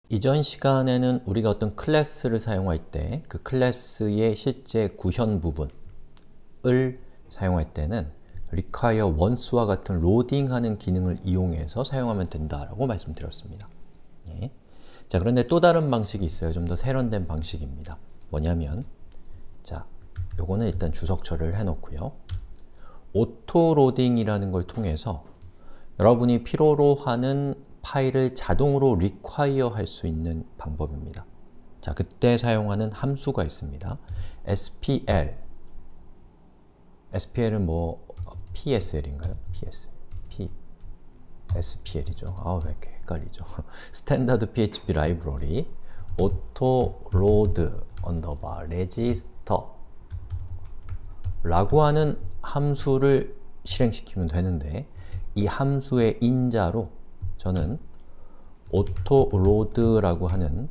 이전 시간에는 우리가 어떤 클래스를 사용할 때 그 클래스의 실제 구현 부분을 사용할 때는 require once와 같은 로딩하는 기능을 이용해서 사용하면 된다라고 말씀드렸습니다. 예. 자, 그런데 또 다른 방식이 있어요. 좀 더 세련된 방식입니다. 뭐냐면 자, 요거는 일단 주석 처리를 해놓고요. 오토 로딩이라는 걸 통해서 여러분이 필요로 하는 파일을 자동으로 require 할 수 있는 방법입니다. 자, 그때 사용하는 함수가 있습니다. spl spl은 뭐 psl인가요? spl이죠. 왜 이렇게 헷갈리죠? 스탠다드 PHP 라이브러리 auto load underbar register 라고 하는 함수를 실행시키면 되는데 이 함수의 인자로 저는 autoload라고 하는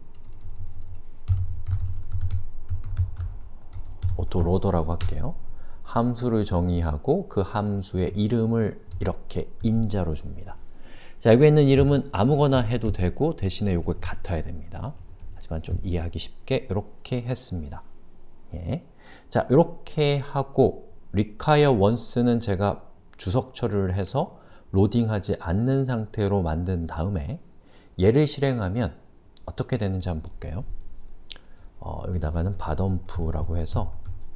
autoloader라고 할게요. 함수를 정의하고 그 함수의 이름을 이렇게 인자로 줍니다. 자, 여기 있는 이름은 아무거나 해도 되고 대신에 요거 같아야 됩니다. 하지만 좀 이해하기 쉽게 이렇게 했습니다. 예. 자, 이렇게 하고 require once는 제가 주석 처리를 해서 로딩하지 않는 상태로 만든 다음에 얘를 실행하면 어떻게 되는지 한번 볼게요. 여기다가는 바덤프라고 해서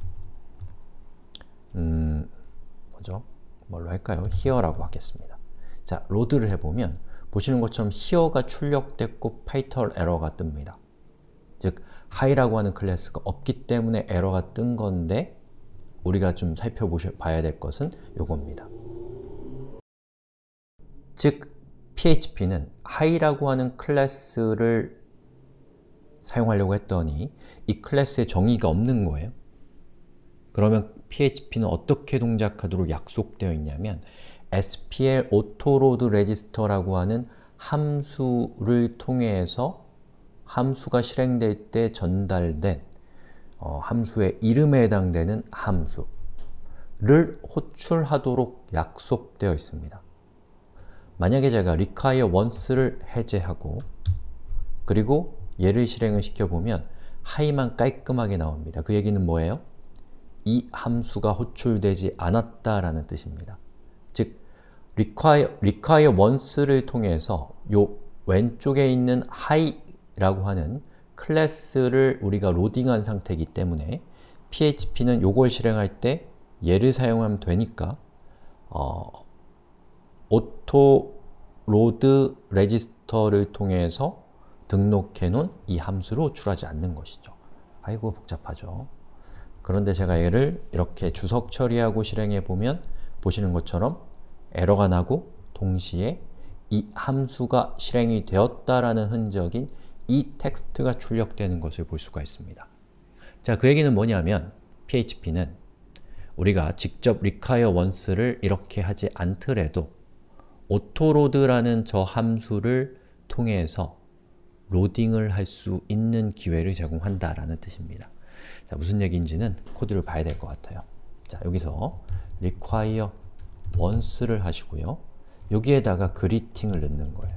뭐죠? 뭘로 할까요? here라고 하겠습니다. 자, 로드를 해보면 보시는 것처럼 here가 출력됐고 fatal 에러가 뜹니다. 즉, high라고 하는 클래스가 없기 때문에 에러가 뜬 건데 우리가 좀 살펴봐야 될 것은 요겁니다. 즉, PHP는 high라고 하는 클래스를 사용하려고 했더니 이 클래스에 정의가 없는 거예요. 그러면 PHP는 어떻게 동작하도록 약속되어 있냐면 spl autoload register라고 하는 함수를 통해서 함수가 실행될 때 전달된 함수의 이름에 해당되는 함수를 호출하도록 약속되어 있습니다. 만약에 제가 require once를 해제하고 그리고 얘를 실행을 시켜보면 high만 깔끔하게 나옵니다. 그 얘기는 뭐예요? 이 함수가 호출되지 않았다라는 뜻입니다. 즉, require once를 통해서 요 왼쪽에 있는 high라고 하는 클래스를 우리가 로딩한 상태이기 때문에 PHP는 요걸 실행할 때 얘를 사용하면 되니까 autoload register를 통해서 등록해 놓은 이 함수를 호출하지 않는 것이죠. 아이고 복잡하죠. 그런데 제가 얘를 이렇게 주석 처리하고 실행해 보면 보시는 것처럼 에러가 나고 동시에 이 함수가 실행이 되었다라는 흔적인 이 텍스트가 출력되는 것을 볼 수가 있습니다. 자, 그 얘기는 뭐냐면 PHP는 우리가 직접 require once를 이렇게 하지 않더라도 autoload라는 저 함수를 통해서 로딩을 할 수 있는 기회를 제공한다라는 뜻입니다. 자, 무슨 얘기인지는 코드를 봐야 될 것 같아요. 자, 여기서 require once를 하시고요. 여기에다가 greeting을 넣는 거예요.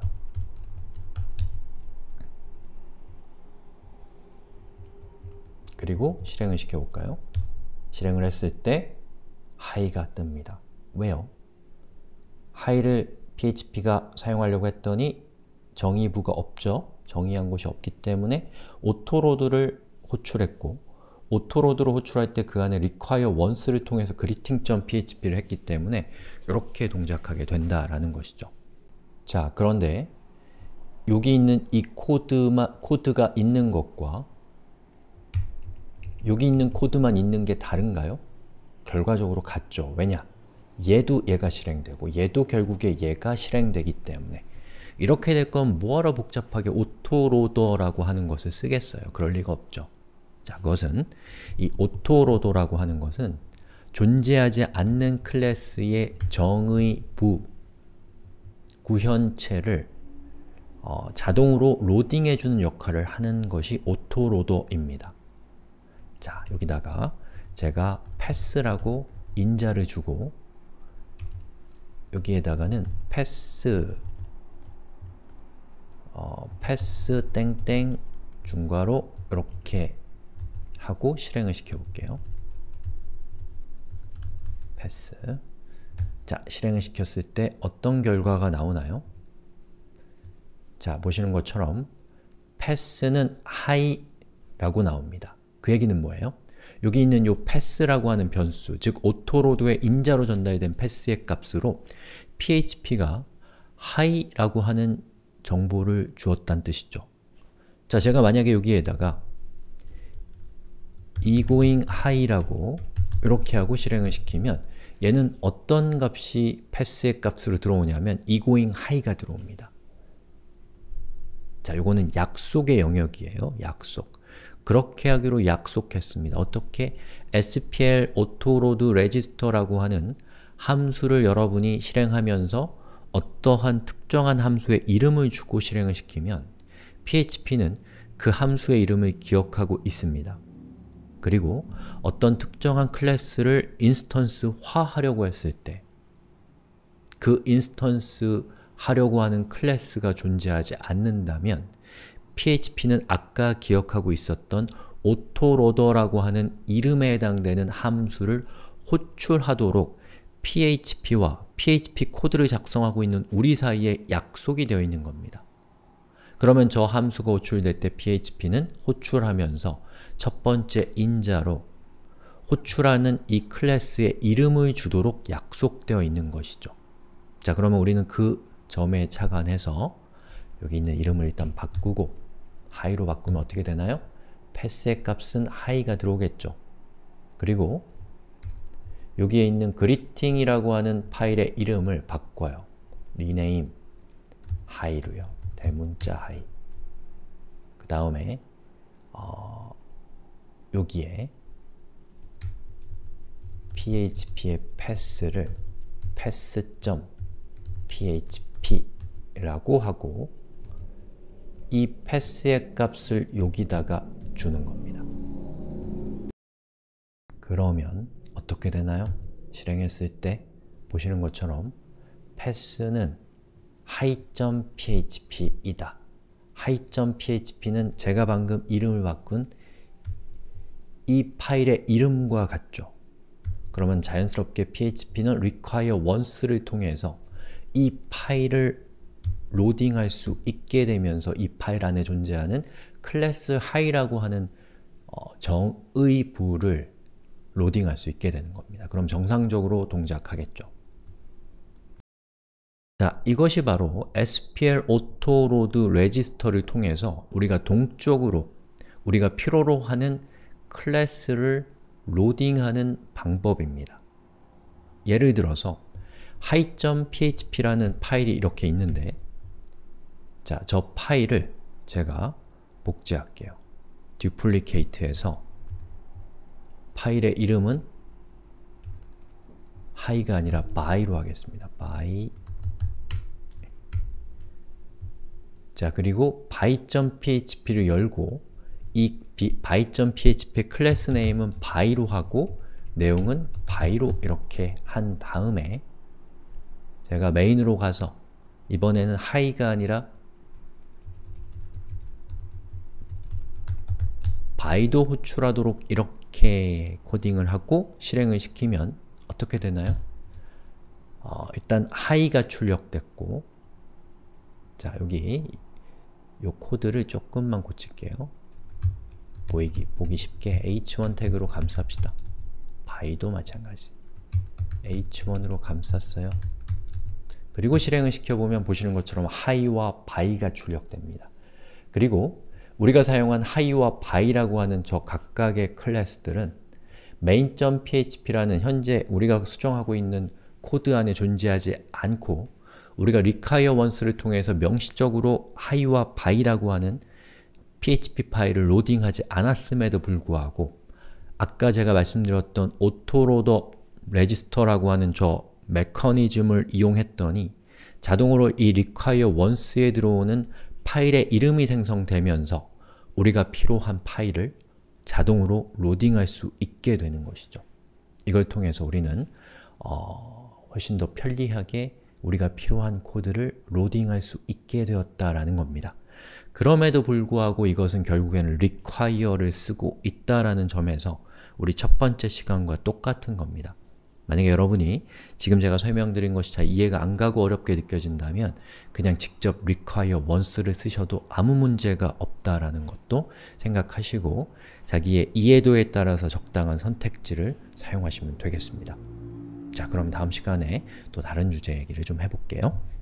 그리고 실행을 시켜볼까요? 실행을 했을 때 high가 뜹니다. 왜요? high를 PHP가 사용하려고 했더니 정의부가 없죠? 정의한 곳이 없기 때문에 autoload를 호출했고 autoload로 호출할 때 그 안에 require once를 통해서 greeting.php를 했기 때문에 이렇게 동작하게 된다라는 것이죠. 자, 그런데 여기 있는 이 코드가 있는 것과 여기 있는 코드만 있는 게 다른가요? 결과적으로 같죠. 왜냐? 얘도 얘가 실행되고 얘도 결국에 얘가 실행되기 때문에 이렇게 될 건 뭐하러 복잡하게 autoloader라고 하는 것을 쓰겠어요? 그럴 리가 없죠. 자, 그것은 이 autoloader라고 하는 것은 존재하지 않는 클래스의 정의부, 구현체를 자동으로 로딩해주는 역할을 하는 것이 autoloader입니다. 자, 여기다가 제가 pass라고 인자를 주고 여기에다가는 pass 패스 땡땡 중괄호 이렇게 하고 실행을 시켜볼게요. 패스. 자, 실행을 시켰을 때 어떤 결과가 나오나요? 자, 보시는 것처럼 패스는 high라고 나옵니다. 그 얘기는 뭐예요? 여기 있는 요 패스라고 하는 변수, 즉 오토로드에 인자로 전달된 패스의 값으로 php가 high라고 하는 정보를 주었다는 뜻이죠. 자, 제가 만약에 여기에다가 egoing high라고 이렇게 하고 실행을 시키면 얘는 어떤 값이 패스의 값으로 들어오냐면 egoing high가 들어옵니다. 자, 요거는 약속의 영역이에요. 약속. 그렇게 하기로 약속했습니다. 어떻게? SPL autoload register라고 하는 함수를 여러분이 실행하면서 어떠한 특정한 함수의 이름을 주고 실행을 시키면 PHP는 그 함수의 이름을 기억하고 있습니다. 그리고 어떤 특정한 클래스를 인스턴스화하려고 했을 때 그 인스턴스 하려고 하는 클래스가 존재하지 않는다면 PHP는 아까 기억하고 있었던 autoloader라고 하는 이름에 해당되는 함수를 호출하도록 PHP와 PHP 코드를 작성하고 있는 우리 사이에 약속이 되어 있는 겁니다. 그러면 저 함수가 호출될 때 PHP는 호출하면서 첫 번째 인자로 호출하는 이 클래스의 이름을 주도록 약속되어 있는 것이죠. 자, 그러면 우리는 그 점에 착안해서 여기 있는 이름을 일단 바꾸고 high로 바꾸면 어떻게 되나요? 패스의 값은 high가 들어오겠죠. 그리고 여기에 있는 greeting이라고 하는 파일의 이름을 바꿔요. rename high로요. 대문자 high. 그 다음에 여기에 php의 패스를 pass.php라고 하고 이 패스의 값을 여기다가 주는 겁니다. 그러면 어떻게 되나요? 실행했을 때 보시는 것처럼 패스는 hi.php이다. hi.php는 제가 방금 이름을 바꾼 이 파일의 이름과 같죠. 그러면 자연스럽게 PHP는 require once를 통해서 이 파일을 로딩할 수 있게 되면서 이 파일 안에 존재하는 클래스 high라고 하는 정의부를 로딩할 수 있게 되는 겁니다. 그럼 정상적으로 동작하겠죠. 자, 이것이 바로 SPL autoload register를 통해서 우리가 동적으로 우리가 필요로 하는 클래스를 로딩하는 방법입니다. 예를 들어서 hi.php라는 파일이 이렇게 있는데 자, 저 파일을 제가 복제할게요. duplicate해서 파일의 이름은 hi가 아니라 by로 하겠습니다. by. 자, 그리고 by.php를 열고 이 by.php 클래스 네임은 by로 하고 내용은 by로 이렇게 한 다음에 제가 메인으로 가서 이번에는 hi가 아니라 by도 호출하도록 이렇게 코딩을 하고 실행을 시키면 어떻게 되나요? 일단 hi가 출력됐고 자, 여기 요 코드를 조금만 고칠게요. 보기 쉽게 h1 태그로 감쌉시다. by도 마찬가지. h1으로 감쌌어요. 그리고 실행을 시켜보면 보시는 것처럼 hi와 by가 출력됩니다. 그리고 우리가 사용한 hi와 by라고 하는 저 각각의 클래스들은 main.php라는 현재 우리가 수정하고 있는 코드 안에 존재하지 않고 우리가 require once를 통해서 명시적으로 hi와 by라고 하는 PHP 파일을 로딩하지 않았음에도 불구하고 아까 제가 말씀드렸던 autoloader register라고 하는 저 메커니즘을 이용했더니 자동으로 이 require once에 들어오는 파일의 이름이 생성되면서 우리가 필요한 파일을 자동으로 로딩할 수 있게 되는 것이죠. 이걸 통해서 우리는 훨씬 더 편리하게 우리가 필요한 코드를 로딩할 수 있게 되었다라는 겁니다. 그럼에도 불구하고 이것은 결국에는 require를 쓰고 있다라는 점에서 우리 첫 번째 시간과 똑같은 겁니다. 만약에 여러분이 지금 제가 설명드린 것이 잘 이해가 안 가고 어렵게 느껴진다면 그냥 직접 require once를 쓰셔도 아무 문제가 없다라는 것도 생각하시고 자기의 이해도에 따라서 적당한 선택지를 사용하시면 되겠습니다. 자, 그럼 다음 시간에 또 다른 주제 얘기를 좀 해볼게요.